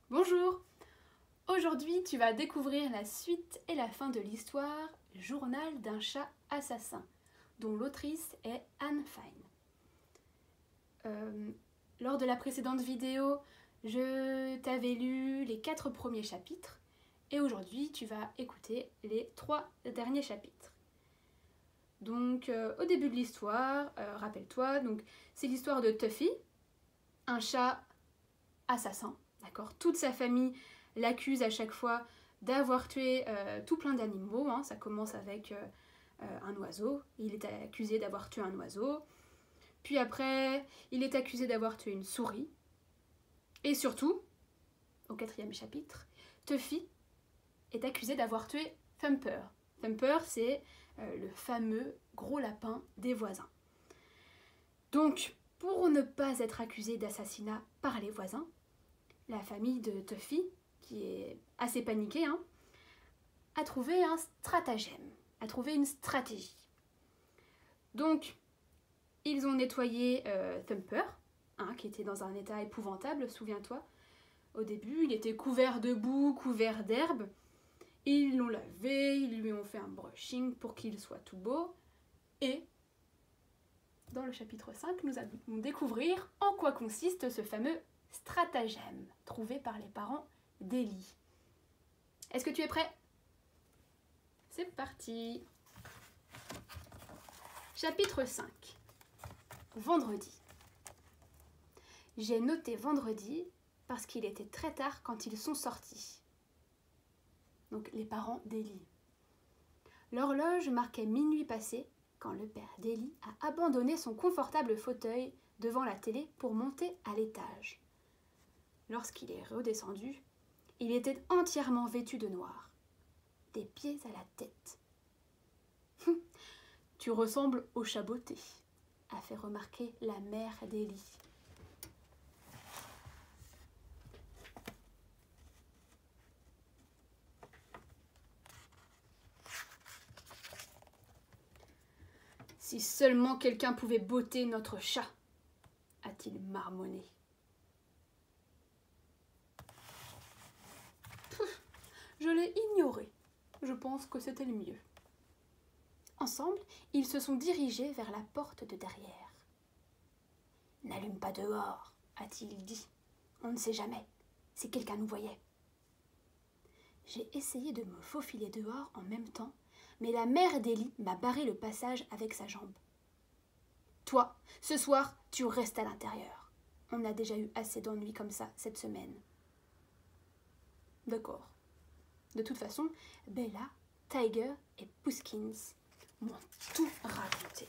Bonjour! Aujourd'hui, tu vas découvrir la suite et la fin de l'histoire Journal d'un chat assassin, dont l'autrice est Anne Fine. Lors de la précédente vidéo, je t'avais lu les 4 premiers chapitres et aujourd'hui, tu vas écouter les 3 derniers chapitres. Donc, au début de l'histoire, rappelle-toi, c'est l'histoire de Tuffy, un chat assassin. D'accord, toute sa famille l'accuse à chaque fois d'avoir tué tout plein d'animaux. Hein. Ça commence avec un oiseau. Il est accusé d'avoir tué un oiseau. Puis après, il est accusé d'avoir tué une souris. Et surtout, au 4e chapitre, Tuffy est accusé d'avoir tué Thumper. Thumper, c'est le fameux gros lapin des voisins. Donc, pour ne pas être accusé d'assassinat par les voisins, la famille de Tuffy, qui est assez paniquée, a trouvé un stratagème, a trouvé une stratégie. Donc, ils ont nettoyé Thumper, qui était dans un état épouvantable, souviens-toi. Au début, il était couvert de boue, couvert d'herbe. Ils l'ont lavé, ils lui ont fait un brushing pour qu'il soit tout beau. Et, dans le chapitre 5, nous allons découvrir en quoi consiste ce fameux stratagème trouvé par les parents d'Ellie. Est-ce que tu es prêt? C'est parti. Chapitre 5. Vendredi. J'ai noté vendredi parce qu'il était très tard quand ils sont sortis. Donc les parents d'Ellie. L'horloge marquait minuit passé quand le père d'Ellie a abandonné son confortable fauteuil devant la télé pour monter à l'étage. Lorsqu'il est redescendu, il était entièrement vêtu de noir, des pieds à la tête. « Tu ressembles au chat botté », a fait remarquer la mère d'Ellie. « Si seulement quelqu'un pouvait botter notre chat », a-t-il marmonné. Je l'ai ignoré. Je pense que c'était le mieux. Ensemble, ils se sont dirigés vers la porte de derrière. « N'allume pas dehors, a-t-il dit. On ne sait jamais, si quelqu'un nous voyait. » J'ai essayé de me faufiler dehors en même temps, mais la mère d'Ellie m'a barré le passage avec sa jambe. « Toi, ce soir, tu restes à l'intérieur. On a déjà eu assez d'ennuis comme ça cette semaine. » D'accord. De toute façon, Bella, Tiger et Puskins m'ont tout raconté.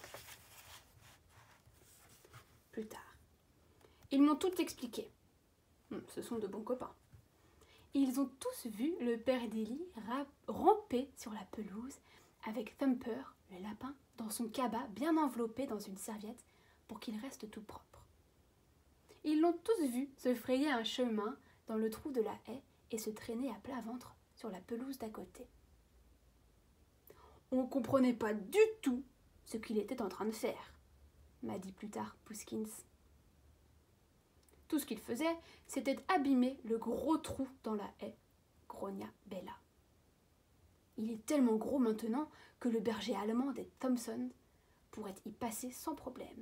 Plus tard, ils m'ont tout expliqué. Ce sont de bons copains. Ils ont tous vu le père d'Ellie ramper sur la pelouse avec Thumper, le lapin, dans son cabas bien enveloppé dans une serviette pour qu'il reste tout propre. Ils l'ont tous vu se frayer un chemin dans le trou de la haie et se traîner à plat ventre sur la pelouse d'à côté. On ne comprenait pas du tout ce qu'il était en train de faire, m'a dit plus tard Puskins. Tout ce qu'il faisait, c'était abîmer le gros trou dans la haie, grogna Bella. Il est tellement gros maintenant que le berger allemand des Thompson pourrait y passer sans problème.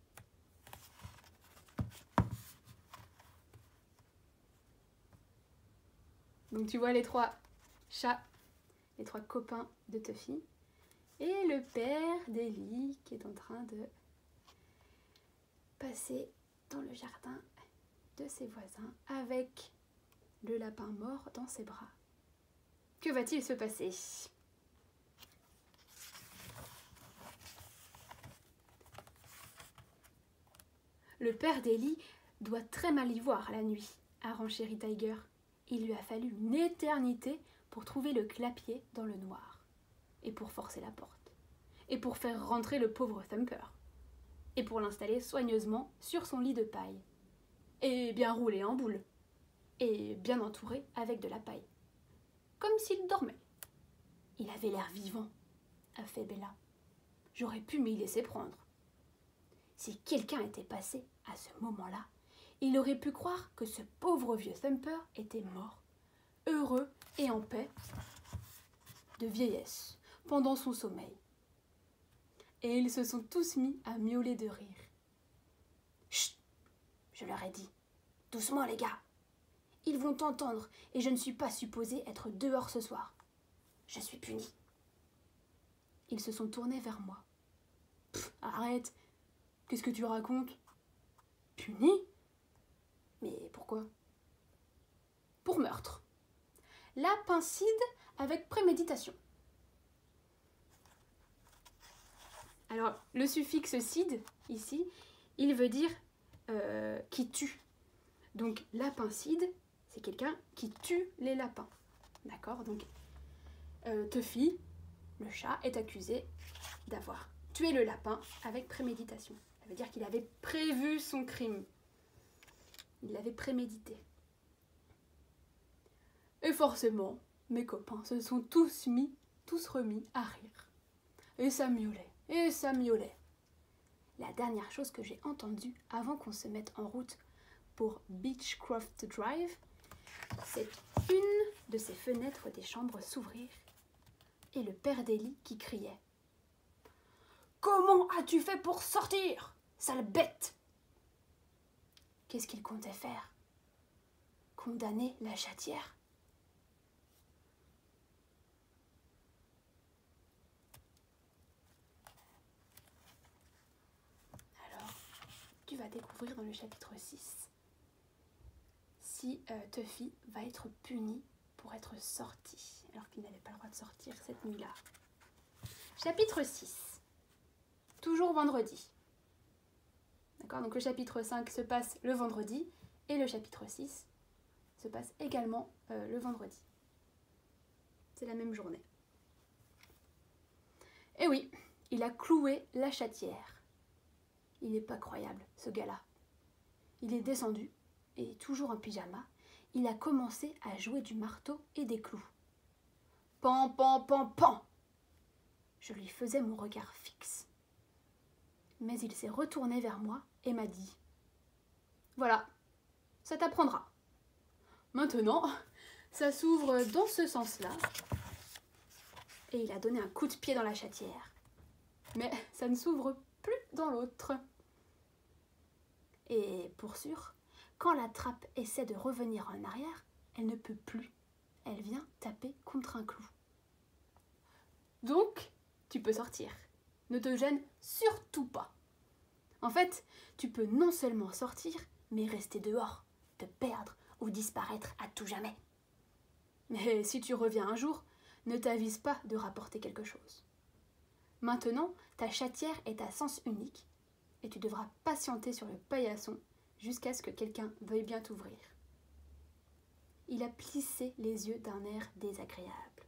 Donc tu vois les 3 chats, les 3 copains de Tuffy, et le père d'Ellie qui est en train de passer dans le jardin de ses voisins avec le lapin mort dans ses bras. Que va-t-il se passer? Le père d'Ellie doit très mal y voir la nuit, a renchéri Tiger. Il lui a fallu une éternité pour trouver le clapier dans le noir, et pour forcer la porte, et pour faire rentrer le pauvre Thumper, et pour l'installer soigneusement sur son lit de paille, et bien roulé en boule, et bien entouré avec de la paille, comme s'il dormait. Il avait l'air vivant, a fait Bella. J'aurais pu m'y laisser prendre. Si quelqu'un était passé à ce moment-là, il aurait pu croire que ce pauvre vieux Thumper était mort, heureux et en paix, de vieillesse, pendant son sommeil. Et ils se sont tous mis à miauler de rire. « Chut ! Je leur ai dit. Doucement, les gars. Ils vont t'entendre et je ne suis pas supposée être dehors ce soir. Je suis punie. » Ils se sont tournés vers moi. « Arrête. Qu'est-ce que tu racontes ? Punie ? Mais pourquoi ? Pour meurtre. Lapin-cide avec préméditation. » Alors, le suffixe cide, ici, il veut dire qui tue. Donc, lapin-cide, c'est quelqu'un qui tue les lapins. D'accord ? Donc, Tuffy, le chat, est accusé d'avoir tué le lapin avec préméditation. Ça veut dire qu'il avait prévu son crime. Il l'avait prémédité. Et forcément, mes copains se sont tous remis à rire. Et ça miaulait. Et ça miaulait. La dernière chose que j'ai entendue avant qu'on se mette en route pour Beechcroft Drive, c'est une de ces fenêtres des chambres s'ouvrir et le père d'Ellie qui criait « Comment as-tu fait pour sortir, sale bête ?» Qu'est-ce qu'il comptait faire ? Condamner la chatière ? Tu vas découvrir dans le chapitre 6 si Tuffy va être puni pour être sorti, alors qu'il n'avait pas le droit de sortir cette nuit-là. Chapitre 6. Toujours vendredi. D'accord ? Donc le chapitre 5 se passe le vendredi et le chapitre 6 se passe également le vendredi. C'est la même journée. Et oui, il a cloué la chatière. Il n'est pas croyable, ce gars-là. Il est descendu, et toujours en pyjama, il a commencé à jouer du marteau et des clous. Pan, pan, pan, pan. Je lui faisais mon regard fixe. Mais il s'est retourné vers moi et m'a dit « Voilà, ça t'apprendra. Maintenant, ça s'ouvre dans ce sens-là. » Et il a donné un coup de pied dans la chatière. Mais ça ne s'ouvre plus dans l'autre. Et pour sûr, quand la trappe essaie de revenir en arrière, elle ne peut plus. Elle vient taper contre un clou. Donc, tu peux sortir. Ne te gêne surtout pas. En fait, tu peux non seulement sortir, mais rester dehors, te perdre ou disparaître à tout jamais. Mais si tu reviens un jour, ne t'avise pas de rapporter quelque chose. Maintenant, ta chatière est à sens unique et tu devras patienter sur le paillasson jusqu'à ce que quelqu'un veuille bien t'ouvrir. Il a plissé les yeux d'un air désagréable.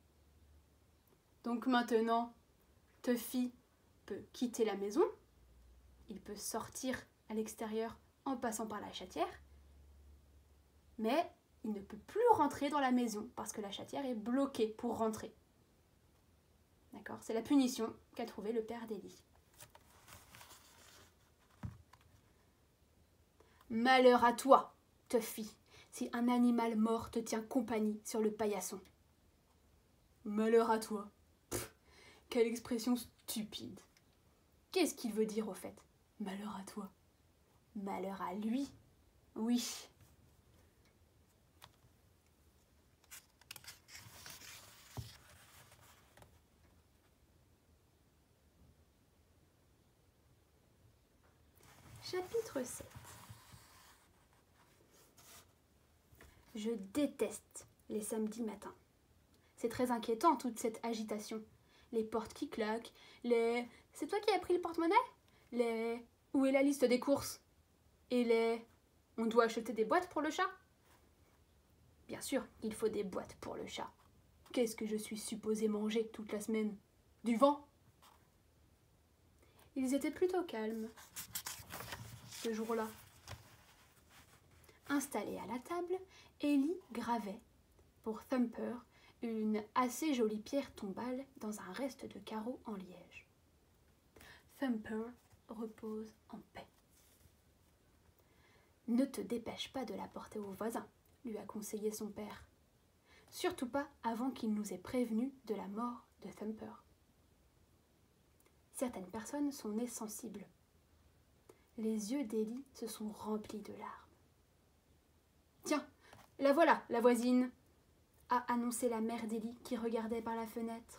Donc maintenant, Tuffy peut quitter la maison, il peut sortir à l'extérieur en passant par la chatière, mais il ne peut plus rentrer dans la maison parce que la chatière est bloquée pour rentrer. D'accord ? C'est la punition qu'a trouvée le père d'Ellie. Malheur à toi, Tuffy, si un animal mort te tient compagnie sur le paillasson. Malheur à toi. Pff, quelle expression stupide. Qu'est-ce qu'il veut dire au fait ? Malheur à toi. Malheur à lui. Oui. Chapitre 7. Je déteste les samedis matins. C'est très inquiétant toute cette agitation. Les portes qui claquent, les... C'est toi qui as pris le porte-monnaie ? Les... Où est la liste des courses ? Et les... On doit acheter des boîtes pour le chat ? Bien sûr, il faut des boîtes pour le chat. Qu'est-ce que je suis supposée manger toute la semaine ? Du vent ? Ils étaient plutôt calmes ce jour-là. Installée à la table, Ellie gravait, pour Thumper, une assez jolie pierre tombale dans un reste de carreaux en liège. Thumper repose en paix. Ne te dépêche pas de la porter au voisin, lui a conseillé son père. Surtout pas avant qu'il nous ait prévenus de la mort de Thumper. Certaines personnes sont nées sensibles. Les yeux d'Ellie se sont remplis de larmes. « Tiens, la voilà, la voisine !» a annoncé la mère d'Ellie qui regardait par la fenêtre.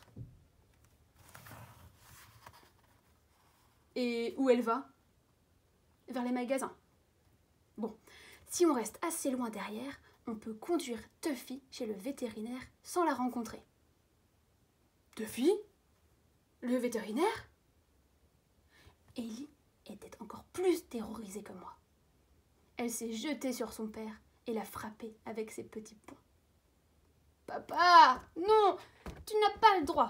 « Et où elle va ?»« Vers les magasins. » Bon, si on reste assez loin derrière, on peut conduire Tuffy chez le vétérinaire sans la rencontrer. « Tuffy ? Le vétérinaire ?» Ellie était encore plus terrorisée que moi. Elle s'est jetée sur son père et l'a frappé avec ses petits poings. « Papa, non, tu n'as pas le droit !»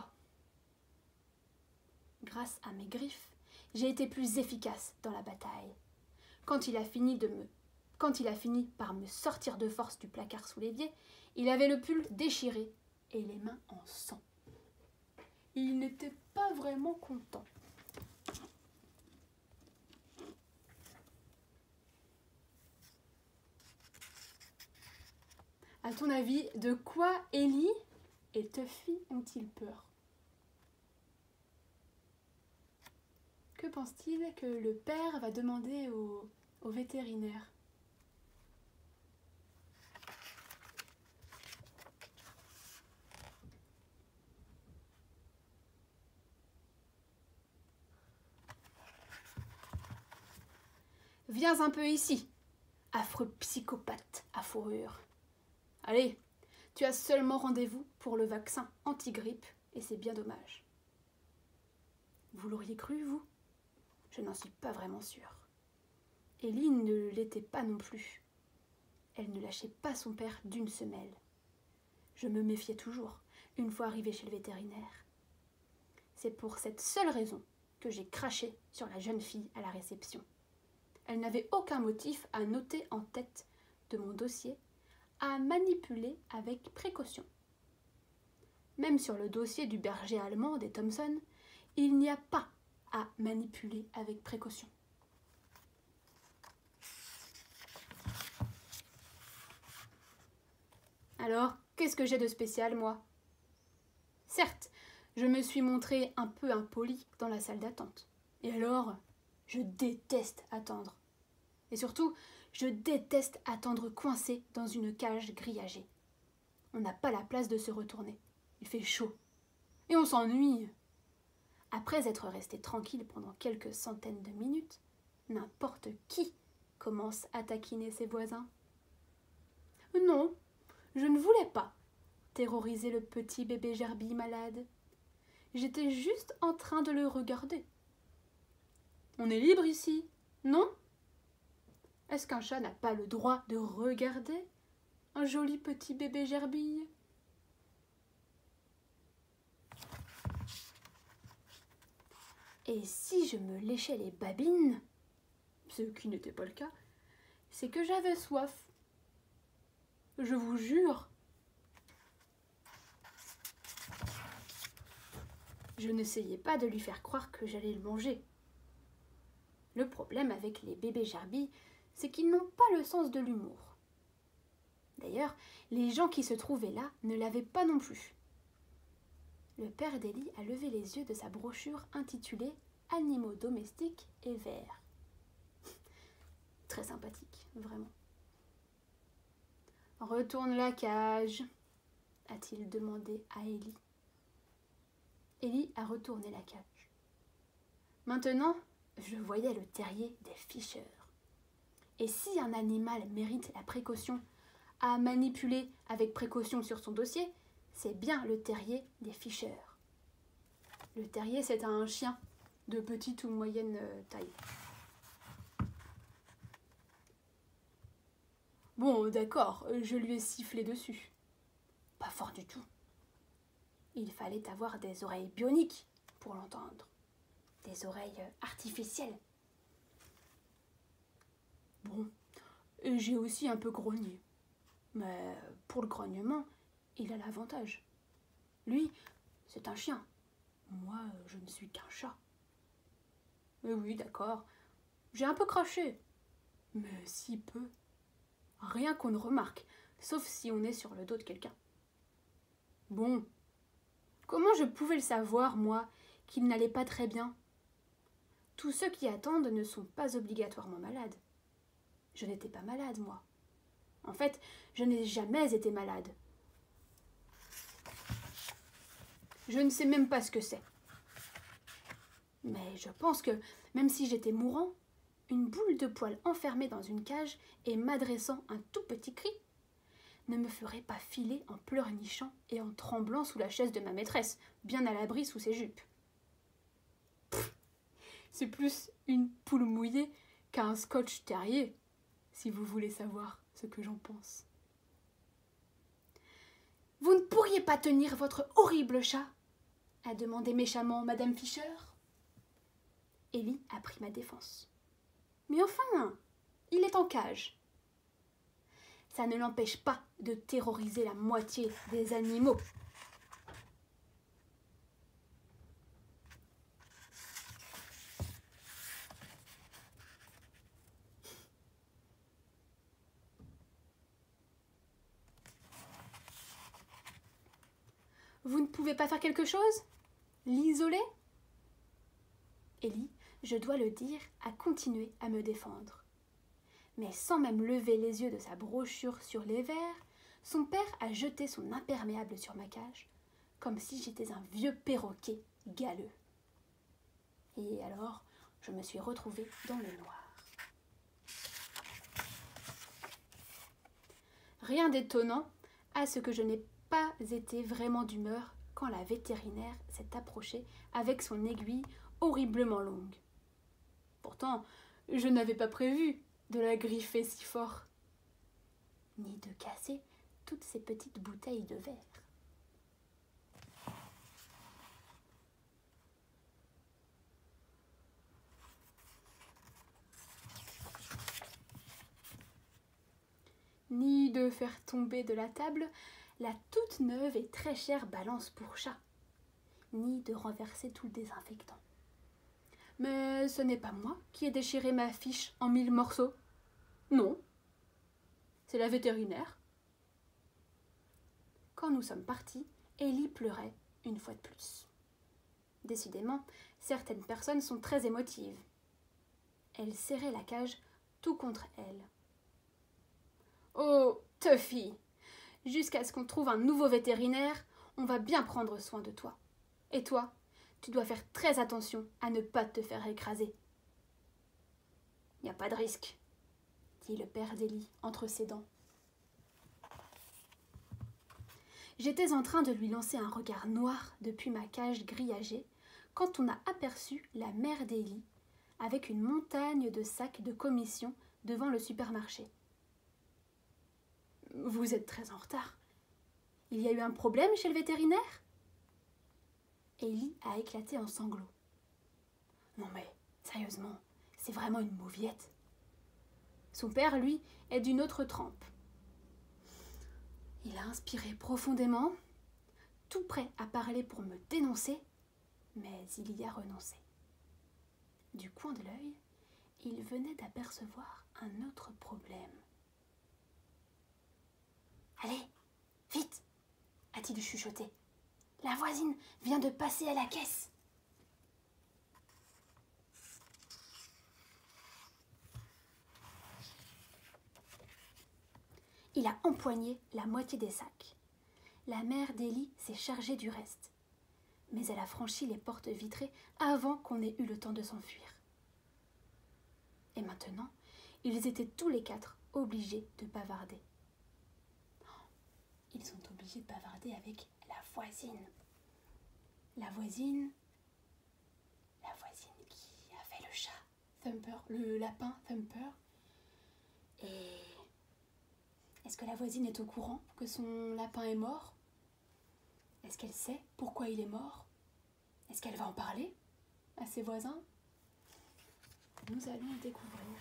Grâce à mes griffes, j'ai été plus efficace dans la bataille. Quand il a fini par me sortir de force du placard sous l'évier, il avait le pull déchiré et les mains en sang. Il n'était pas vraiment content. À ton avis, de quoi Ellie et Tuffy ont-ils peur? Que pense-t-il que le père va demander au vétérinaire? Viens un peu ici, affreux psychopathe à fourrure. Allez, tu as seulement rendez-vous pour le vaccin anti-grippe et c'est bien dommage. Vous l'auriez cru, vous? Je n'en suis pas vraiment sûre. Ellie ne l'était pas non plus. Elle ne lâchait pas son père d'une semelle. Je me méfiais toujours, une fois arrivée chez le vétérinaire. C'est pour cette seule raison que j'ai craché sur la jeune fille à la réception. Elle n'avait aucun motif à noter en tête de mon dossier, à manipuler avec précaution. Même sur le dossier du berger allemand des Thompson, il n'y a pas à manipuler avec précaution. Alors, qu'est-ce que j'ai de spécial, moi? Certes, je me suis montrée un peu impolie dans la salle d'attente. Et alors, je déteste attendre. Et surtout, je déteste attendre coincé dans une cage grillagée. On n'a pas la place de se retourner. Il fait chaud. Et on s'ennuie. Après être resté tranquille pendant quelques centaines de minutes, n'importe qui commence à taquiner ses voisins. Non, je ne voulais pas terroriser le petit bébé gerbille malade. J'étais juste en train de le regarder. On est libre ici, non? Est-ce qu'un chat n'a pas le droit de regarder un joli petit bébé gerbille? Et si je me léchais les babines, ce qui n'était pas le cas, c'est que j'avais soif. Je vous jure. Je n'essayais pas de lui faire croire que j'allais le manger. Le problème avec les bébés gerbilles, c'est qu'ils n'ont pas le sens de l'humour. D'ailleurs, les gens qui se trouvaient là ne l'avaient pas non plus. Le père d'Ellie a levé les yeux de sa brochure intitulée « Animaux domestiques et verts ». Très sympathique, vraiment. « Retourne la cage », a-t-il demandé à Ellie. Ellie a retourné la cage. Maintenant, je voyais le terrier des Fisher. Et si un animal mérite la précaution à manipuler avec précaution sur son dossier, c'est bien le terrier des Fisher. Le terrier, c'est un chien de petite ou moyenne taille. Bon, d'accord, je lui ai sifflé dessus. Pas fort du tout. Il fallait avoir des oreilles bioniques pour l'entendre. Des oreilles artificielles. Bon, j'ai aussi un peu grogné. Mais pour le grognement, il a l'avantage. Lui, c'est un chien. Moi, je ne suis qu'un chat. Mais oui, d'accord, j'ai un peu craché. Mais si peu. Rien qu'on ne remarque, sauf si on est sur le dos de quelqu'un. Bon, comment je pouvais le savoir, moi, qu'il n'allait pas très bien? Tous ceux qui attendent ne sont pas obligatoirement malades. Je n'étais pas malade, moi. En fait, je n'ai jamais été malade. Je ne sais même pas ce que c'est. Mais je pense que, même si j'étais mourant, une boule de poil enfermée dans une cage et m'adressant un tout petit cri ne me ferait pas filer en pleurnichant et en tremblant sous la chaise de ma maîtresse, bien à l'abri sous ses jupes. C'est plus une poule mouillée qu'un Scotch terrier, si vous voulez savoir ce que j'en pense. « Vous ne pourriez pas tenir votre horrible chat ?» a demandé méchamment Madame Fischer. Ellie a pris ma défense. « Mais enfin, il est en cage. » Ça ne l'empêche pas de terroriser la moitié des animaux. Vous ne pouvez pas faire quelque chose? L'isoler? Ellie, je dois le dire, a continué à me défendre. Mais sans même lever les yeux de sa brochure sur les verres, son père a jeté son imperméable sur ma cage, comme si j'étais un vieux perroquet galeux. Et alors, je me suis retrouvée dans le noir. Rien d'étonnant à ce que je n'ai pas été vraiment d'humeur quand la vétérinaire s'est approchée avec son aiguille horriblement longue. Pourtant, je n'avais pas prévu de la griffer si fort, ni de casser toutes ces petites bouteilles de verre. Ni de faire tomber de la table la toute neuve et très chère balance pour chat, ni de renverser tout le désinfectant. Mais ce n'est pas moi qui ai déchiré ma fiche en 1000 morceaux. Non, c'est la vétérinaire. Quand nous sommes partis, Ellie pleurait une fois de plus. Décidément, certaines personnes sont très émotives. Elle serrait la cage tout contre elle. Oh, Tuffy, jusqu'à ce qu'on trouve un nouveau vétérinaire, on va bien prendre soin de toi. Et toi, tu dois faire très attention à ne pas te faire écraser. Il n'y a pas de risque, dit le père d'Ellie entre ses dents. J'étais en train de lui lancer un regard noir depuis ma cage grillagée quand on a aperçu la mère d'Ellie avec une montagne de sacs de commission devant le supermarché. « Vous êtes très en retard. Il y a eu un problème chez le vétérinaire ?» Ellie a éclaté en sanglots. « Non mais, sérieusement, c'est vraiment une mauviette. » Son père, lui, est d'une autre trempe. Il a inspiré profondément, tout prêt à parler pour me dénoncer, mais il y a renoncé. Du coin de l'œil, il venait d'apercevoir un autre problème. « Allez, vite !» a-t-il chuchoté. « La voisine vient de passer à la caisse. » Il a empoigné la moitié des sacs. La mère d'Ellie s'est chargée du reste. Mais elle a franchi les portes vitrées avant qu'on ait eu le temps de s'enfuir. Et maintenant, ils étaient tous les quatre obligés de bavarder. Ils sont obligés de bavarder avec la voisine. La voisine qui a fait le chat, Thumper, le lapin Thumper. Et est-ce que la voisine est au courant que son lapin est mort? Est-ce qu'elle sait pourquoi il est mort? Est-ce qu'elle va en parler à ses voisins? Nous allons le découvrir.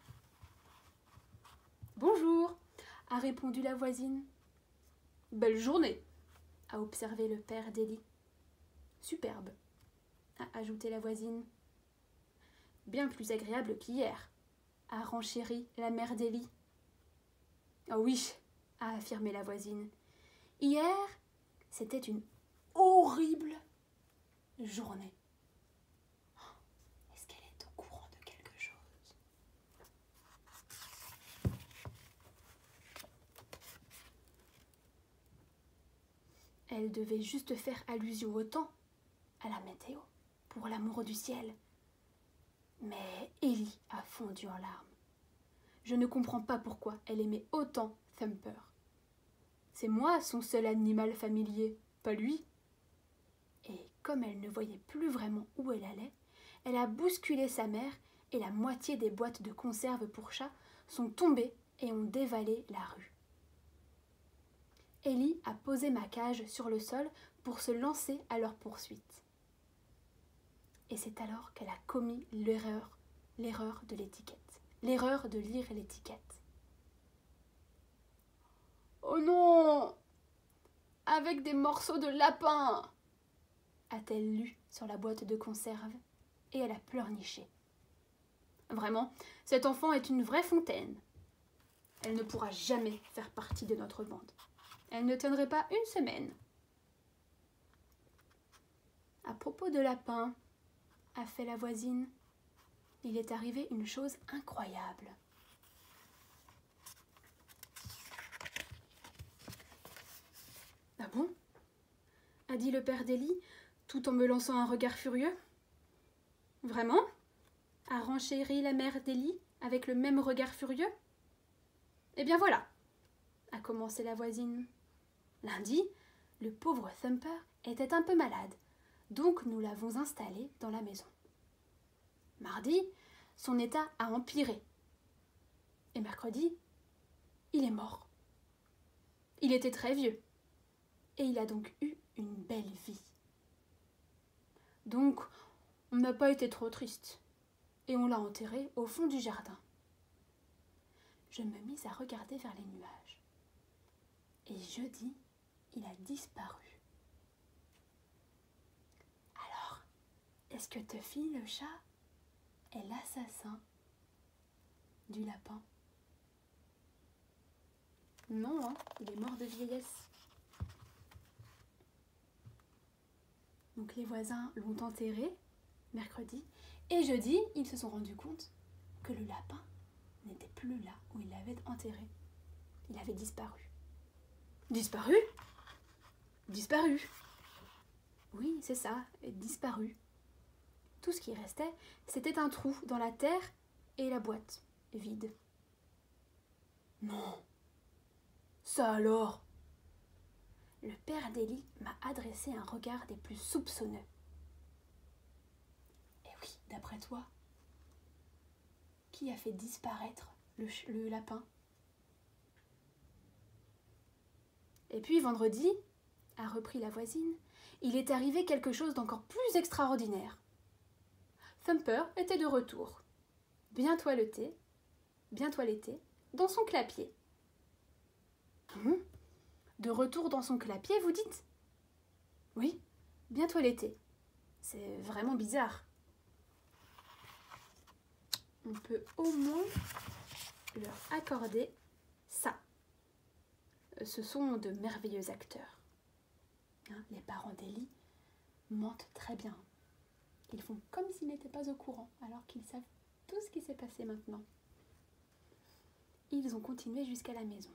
« Bonjour !» a répondu la voisine. « Belle journée !» a observé le père d'Ellie. « Superbe !» a ajouté la voisine. « Bien plus agréable qu'hier !» a renchéri la mère d'Ellie. « Oh oui, » a affirmé la voisine. « Hier, c'était une horrible journée. » Est-ce qu'elle est au courant de quelque chose? Elle devait juste faire allusion au temps, à la météo, pour l'amour du ciel. Mais Ellie a fondu en larmes. Je ne comprends pas pourquoi elle aimait autant Thumper. C'est moi son seul animal familier, pas lui. Et comme elle ne voyait plus vraiment où elle allait, elle a bousculé sa mère et la moitié des boîtes de conserve pour chats sont tombées et ont dévalé la rue. Ellie a posé ma cage sur le sol pour se lancer à leur poursuite. Et c'est alors qu'elle a commis l'erreur de l'étiquette, l'erreur de lire l'étiquette. « Oh non! Avec des morceaux de lapin !» a-t-elle lu sur la boîte de conserve, et elle a pleurniché. Vraiment, cet enfant est une vraie fontaine. Elle ne pourra jamais faire partie de notre bande. Elle ne tiendrait pas une semaine. À propos de lapin, a fait la voisine, il est arrivé une chose incroyable. Ah bon? A dit le père d'Ellie, tout en me lançant un regard furieux. Vraiment? A renchéri la mère d'Ellie avec le même regard furieux. Eh bien voilà, a commencé la voisine. Lundi, le pauvre Thumper était un peu malade, donc nous l'avons installé dans la maison. Mardi, son état a empiré. Et mercredi, il est mort. Il était très vieux, et il a donc eu une belle vie. Donc, on n'a pas été trop triste, et on l'a enterré au fond du jardin. Je me mis à regarder vers les nuages, et jeudi, il a disparu. Alors, est-ce que Tuffy, le chat, est l'assassin du lapin? Non, hein, il est mort de vieillesse. Donc les voisins l'ont enterré mercredi, et jeudi, ils se sont rendus compte que le lapin n'était plus là où il l'avait enterré. Il avait disparu. Disparu? Disparu. Oui, c'est ça, disparu. Tout ce qui restait, c'était un trou dans la terre et la boîte, vide. Non. Ça alors? Le père d'Ellie m'a adressé un regard des plus soupçonneux. Et oui, d'après toi, qui a fait disparaître le lapin? Et puis vendredi, a repris la voisine, il est arrivé quelque chose d'encore plus extraordinaire. Thumper était de retour, bien toiletté, dans son clapier. De retour dans son clapier, vous dites? Oui, bien toiletté. C'est vraiment bizarre. On peut au moins leur accorder ça. Ce sont de merveilleux acteurs. Les parents d'Ellie mentent très bien. Ils font comme s'ils n'étaient pas au courant, alors qu'ils savent tout ce qui s'est passé maintenant. Ils ont continué jusqu'à la maison.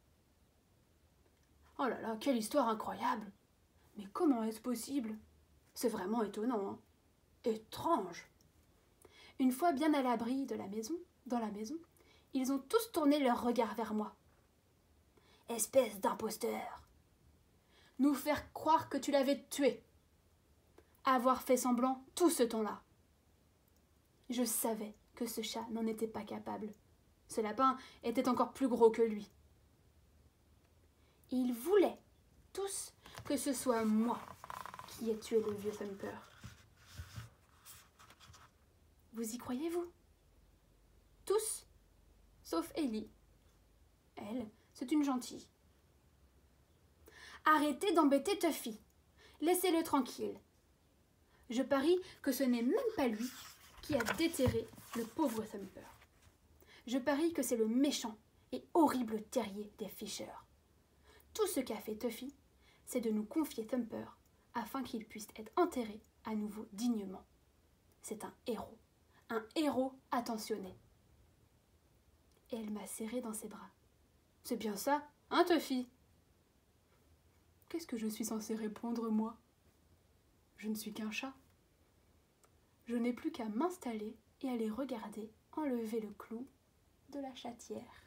Oh là là, quelle histoire incroyable! Mais comment est-ce possible? C'est vraiment étonnant, hein? Étrange! Une fois bien à l'abri dans la maison, ils ont tous tourné leur regard vers moi. Espèce d'imposteur! Nous faire croire que tu l'avais tué! Avoir fait semblant tout ce temps-là! Je savais que ce chat n'en était pas capable. Ce lapin était encore plus gros que lui. Ils voulaient tous que ce soit moi qui ai tué le vieux Thumper. Vous y croyez-vous? Tous, sauf Ellie. Elle, c'est une gentille. Arrêtez d'embêter Tuffy. Laissez-le tranquille. Je parie que ce n'est même pas lui qui a déterré le pauvre Thumper. Je parie que c'est le méchant et horrible terrier des Fisher. Tout ce qu'a fait Tuffy, c'est de nous confier Thumper afin qu'il puisse être enterré à nouveau dignement. C'est un héros attentionné. Et elle m'a serré dans ses bras. C'est bien ça, hein Tuffy? Qu'est-ce que je suis censée répondre, moi? Je ne suis qu'un chat. Je n'ai plus qu'à m'installer et aller regarder enlever le clou de la chatière.